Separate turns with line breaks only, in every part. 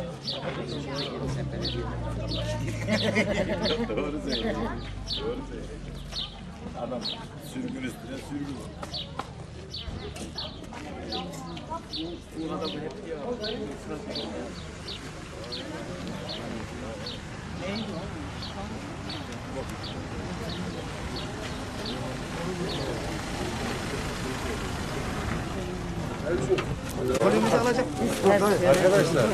Doğru söylüyor. Adam sürgün üstüne sürgün. Buna da bu hep ya. Neydi o?
Kolimizi alacak.
Arkadaşlar.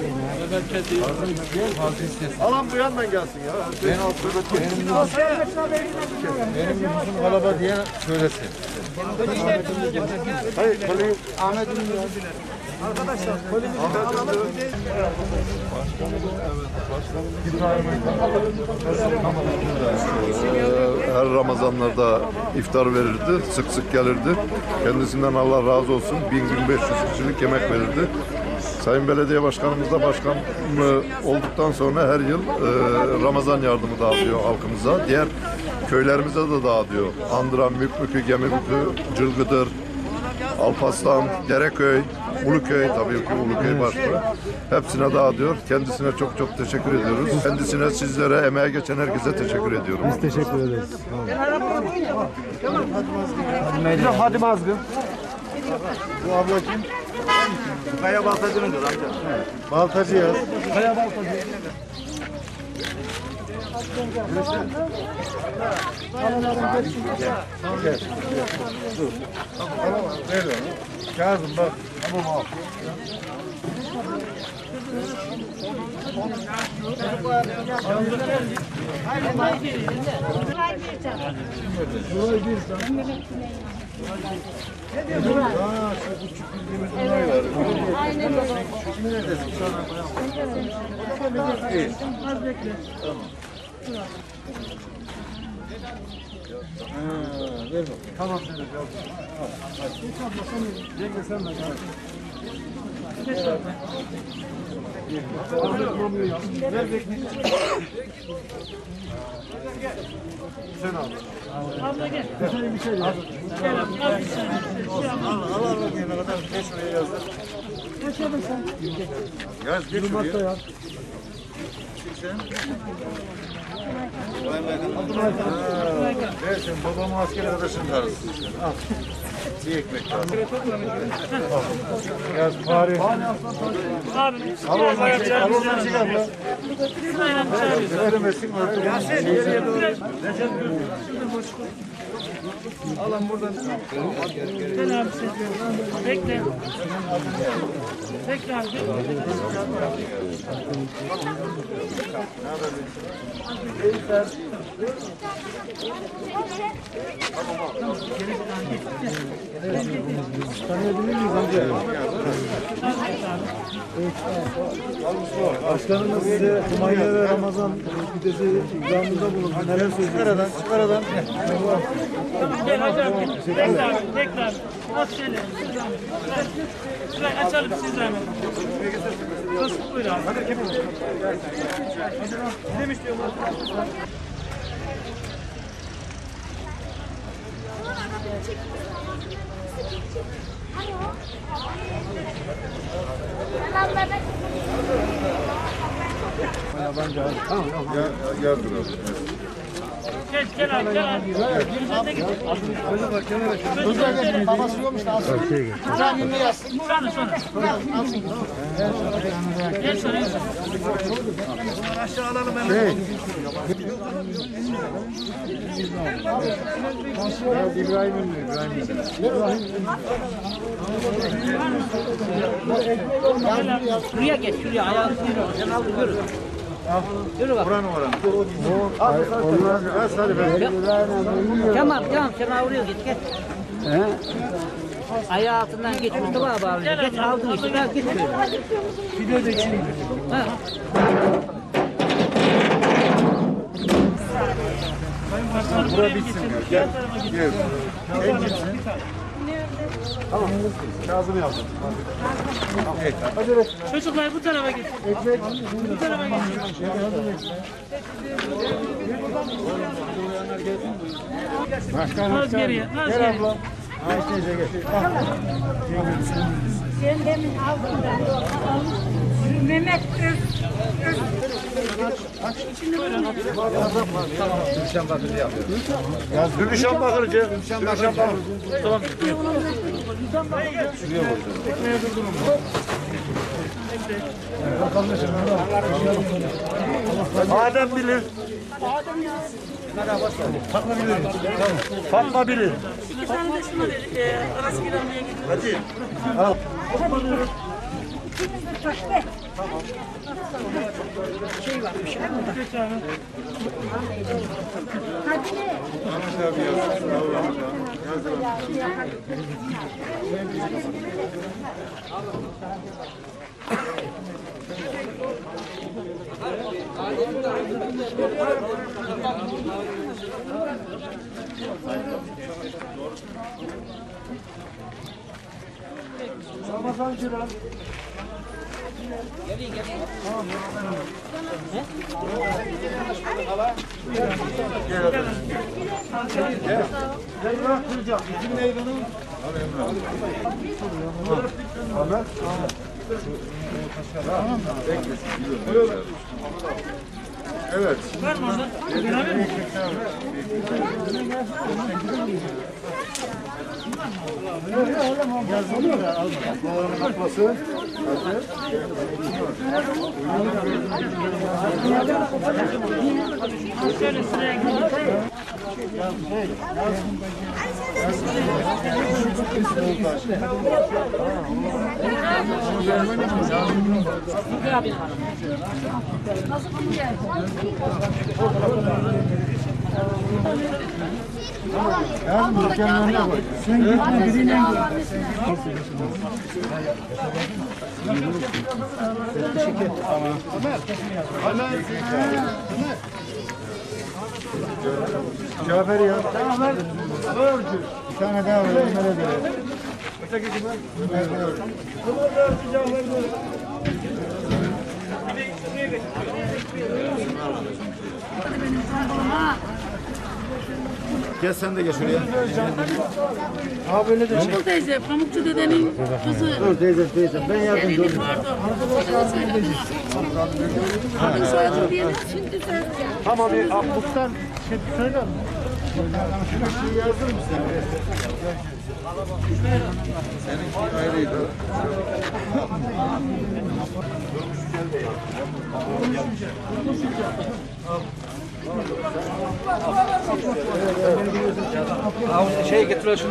Alan bu yandan gelsin ya.
Benim nüfusum kalaba diye söylesin.
Hayır, kolim Ahmet'in arkadaşlar kolimizi alalım.
Her Ramazanlarda iftar verirdi, sık sık gelirdi. Kendisinden Allah razı olsun. 1000-1500 kişilik yemek verirdi. Sayın Belediye Başkanımız da başkan olduktan sonra her yıl Ramazan yardımı dağıtıyor halkımıza. Diğer köylerimize de dağıtıyor. Andıran, Mükmükü, Gemibükü, Cılgıdır, Alpaslan, Dereköy, Uluköy, tabii ki Uluköy başta. Hepsine dağıtıyor. Kendisine çok çok teşekkür ediyoruz. Kendisine, sizlere, emeğe geçen herkese teşekkür ediyorum.
Biz teşekkür ederiz.
Hadi Mazgın. Bu abla kim? Kaya Baltacı'nın kızı amca.
Baltacı yaz.
Kaya Baltacı.
Dur. Tamam, ver onu. Kazım bak. Tamam al.
Aynen öyle.
Ver bak. Tamam. Yenge sen de gel. Ver bekle. Sen al.
Abla gel.
Sen bir şey yaz.
Gel abi. Al bir şey.
Al bakayım ne kadar. Geç şuraya yazdır.
Kaç yedin sen?
Yaz geç şuraya. Yaz. Ver sen babamın asker arkadaşının karısısın sen. Al. Bir ekmek al. Yaz Paris.
Abi.
Al oradan çık abla. Veremezsin artık. Alın buradan.
Gel abi sen. Bekle. Bekle abi.
Tanıyabilir miyiz amca? Başkanımız size Kumayya ve Ramazan pidesi ikramında bulundu. Neler söyleyeceksiniz? Çık aradan.
Tamam gel hadi abi. Bekle abi. Bekle abi. Bak şöyle. Şurayı açalım siz zahmet. Nasıl buyur abi. Hadi kim? Ne istiyorsun?
Yardım edin.
Gel abi gel abi.
Çocuğa gelin. Babası yokmuş da alsın. Çocuğun önüne yazsın.
Sonra. Gel şuraya.
Aşağı alalım hemen.
İbrahim'in
Şuraya geç şuraya. Ayağını sıyırıyor. Sen al yürü. Yürü bak.
Buranın oranı.
Tamam sen avruyor git geç. Ayağı altından geç Mustafa abi. Geç aldın işte. Gel git şöyle.
Pide de için.
Ha.
Bura bitsin. Gel. Gel. En gitsin. Tamam. Kazım yazdım. Evet. Hadi evet.
Çocuklar bu tarafa git.
Ekmek.
Bu tarafa git. Az geriye. Az
Gel
geriye.
abla. Ayşe teyze gel.
Ben demin aldım da.
Mehmet Öz.
Gülüşen Bakırcı. Gülüşen Bakırcı. Tamam. Adem bilir. Fatma bilir.
İki tane de şunu ver. Arası bir almaya gidiyor.
Hadi.
Şey varmış.
Ramazan Cüran. Emrah Kırca. İsim neydi bunun? Ahmet. Evet. Atması. Yardım dükkanın önüne koy. Sen gitme biriyle Cafer ya. Cafer. Bir tane daha var. Ömer'e de. Öteki kim? Ömer de. Ömer de Cafer de. Gel sen de gel şuraya. Abi öyle de.
Pamuk teyze, Pamukçu dedenin kızı.
Dur teyze ben yardımcı olayım.
Adın soyadın diye şimdi sen.
Tamam bir muhtar şey söyler mi? Şunu yazdır mısın? Seninki ayrıydı.
Şey getir şunu.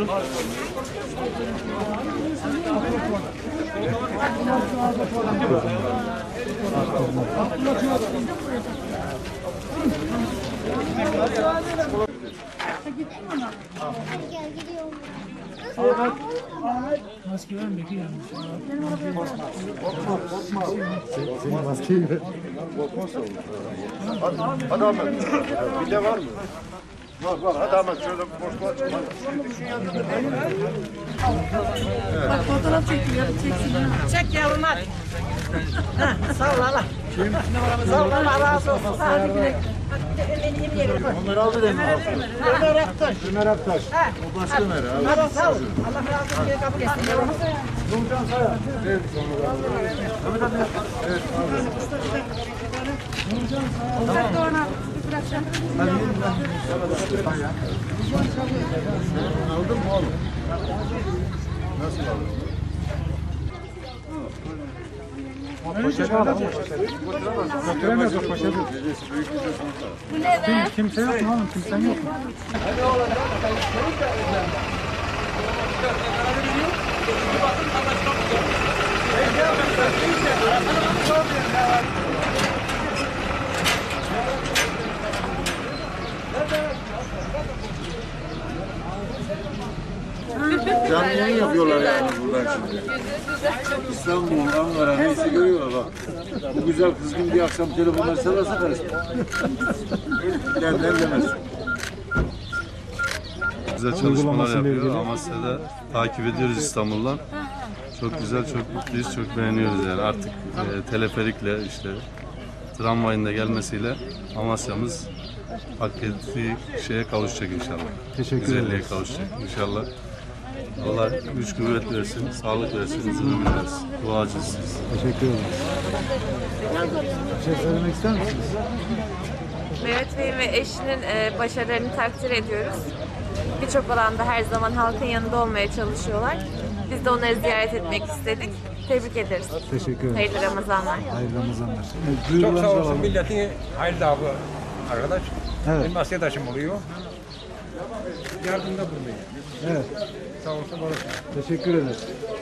Senin maskeyi ver. Hadi Ahmet. Bir de var mı? Var. Hadi Ahmet şöyle boşluğa çıkma.
Bak fotoğraf çekiyor, çeksin. Çek yavrum hadi. Sağ ol Allah. Sağ ol Allah razı olsun. Hadi güle.
Onları aldı dedim. Ömer Aktaş. Ömer Aktaş. O başka Ömer abi.
Hadi sağ ol. Allah razı olsun. Kabul etsin yavrum.
Nurcan Sayar. Evet. Evet abi. Evet abi.
Sen de ona bırakacağım.
Aldın mı oğlum? Nasıl aldın? Götüremez o poşeti.
Bu ne be?
Kimse yok mu oğlum? Kimsen yok mu? Canlı yayın yapıyorlar yani buradan şimdi. İstanbul, Ankara neyse görüyorlar bak. Bu güzel kızgın bir akşam telefonlar çalarsa karışma. Benden demez.
Güzel çalışmalar yapıyor. Amasya'da takip ediyoruz İstanbul'dan. Çok güzel, çok mutluyuz, çok beğeniyoruz yani. Artık teleferikle işte tramvayın da gelmesiyle Amasya'mız hak ettiği şeye kavuşacak inşallah. Teşekkür ederim. Güzelliğe kavuşacak inşallah.
Allah güç kuvvet versin, sağlık versin, huzur versin. Duacısınız siz.
Teşekkür ederim. Bir şey söylemek ister misiniz?
Mehmet Bey ve eşinin başarılarını takdir ediyoruz. Birçok alanda her zaman halkın yanında olmaya çalışıyorlar. Biz de onları ziyaret etmek istedik. Tebrik ederiz.
Teşekkür ederim.
Hayırlı Ramazanlar.
Hayırlı Ramazanlar. Evet,
Çok
duyurularınızı
sağ olsun
alalım.
milletin hayırlı davı arkadaş.
Evet.
Benim askıdaşım oluyor. Yardımda bulunuyor.
Evet.
Sağ olsun, var olsun.
Teşekkür ederiz.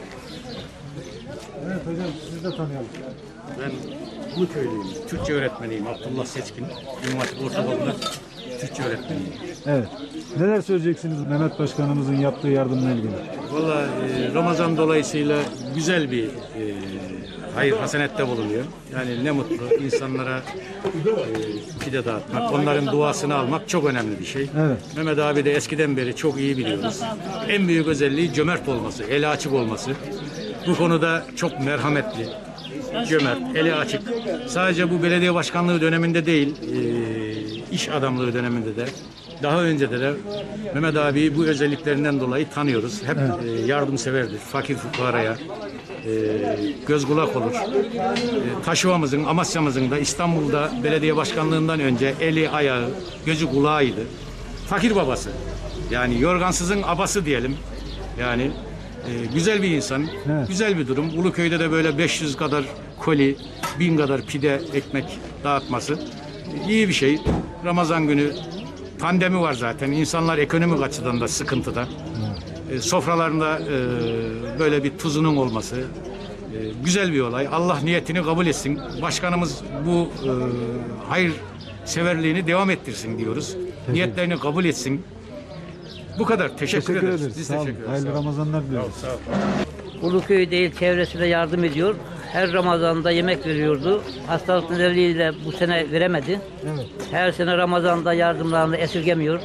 Evet hocam sizi de tanıyalım.
Ben Uluköylüyüm. Türkçe öğretmeniyim. Abdullah Seçkin. İmam Hatip Ortaokulu'nda Türkçe öğretmeniyim.
Evet. Neler söyleyeceksiniz Mehmet Başkanımızın yaptığı yardımla ilgili?
Valla Ramazan dolayısıyla güzel bir hayır hasenette bulunuyor. Yani ne mutlu insanlara pide dağıtmak, onların duasını almak çok önemli bir şey.
Evet.
Mehmet abi de eskiden beri çok iyi biliyoruz. En büyük özelliği cömert olması, eli açık olması. Bu konuda çok merhametli, cömert, eli açık. Sadece bu belediye başkanlığı döneminde değil, iş adamlığı döneminde de, daha önce de Mehmet abi bu özelliklerinden dolayı tanıyoruz. Hep yardımseverdir, fakir fukaraya göz kulak olur. Taşova'mızın, Amasya'mızın da İstanbul'da belediye başkanlığından önce eli ayağı, gözü kulağıydı. Fakir babası, yani yorgansızın abası diyelim. Yani güzel bir insan,
Evet.
güzel bir durum. Uluköy'de de böyle 500 kadar koli, 1000 kadar pide, ekmek dağıtması iyi bir şey. Ramazan günü pandemi var zaten. İnsanlar ekonomik açıdan da sıkıntıda. Sofralarında böyle bir tuzunun olması güzel bir olay. Allah niyetini kabul etsin. Başkanımız bu hayır severliğini devam ettirsin diyoruz. Niyetlerini kabul etsin. Bu kadar. Teşekkür ederiz. Biz
Sağ olun.
teşekkür ederiz.
Hayırlı
Sağ olun.
Ramazanlar diliyoruz.
Sağ olun.
Uluköy değil çevresine yardım ediyor. Her Ramazan'da yemek veriyordu. Hastalık nedeniyle bu sene veremedi.
Evet.
Her sene Ramazan'da yardımlarını esirgemiyor.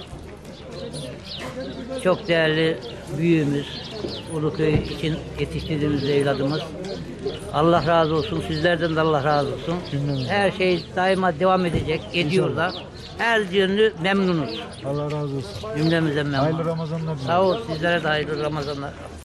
Çok değerli büyüğümüz, Uluköy için yetiştirdiğimiz evladımız. Allah razı olsun, sizlerden de Allah razı olsun. Her şey daima devam edecek, ediyor da. Her yönlü memnunuz.
Allah razı olsun.
Cümlemizden memnun.
Hayırlı Ramazanlar diliyoruz.
Sağ ol, sizlere de hayırlı Ramazanlar.